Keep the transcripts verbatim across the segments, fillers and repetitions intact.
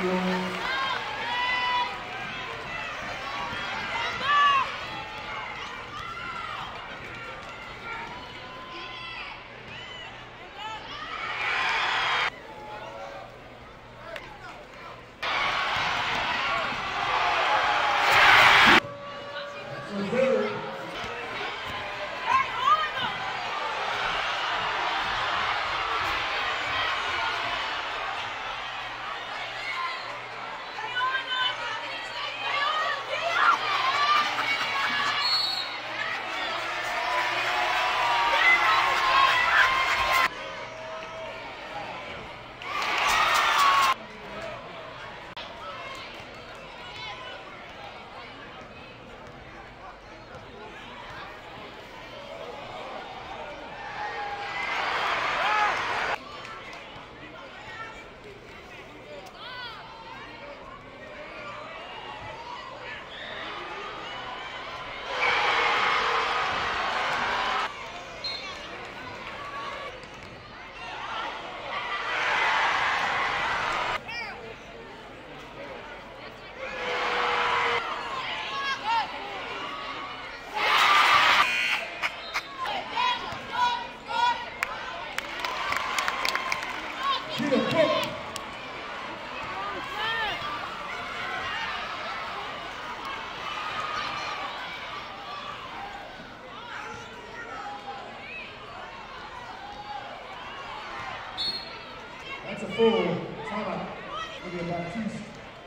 Gia Cooke. That's a full timeout. Maybe a Baptiste.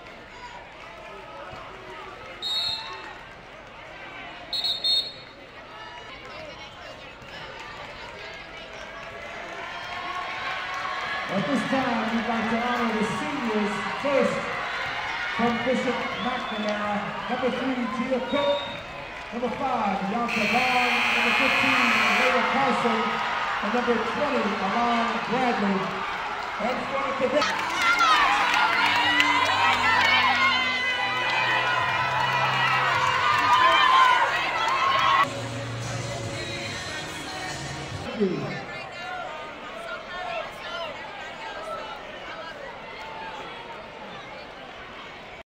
At this time, we'd like to honor the seniors first from Bishop McNamara. Number three, Gia Cooke. Number five, Yonka Vaughn. Number fifteen, Layla Carson. And number twenty, Alon Bradley. And for the Thank you.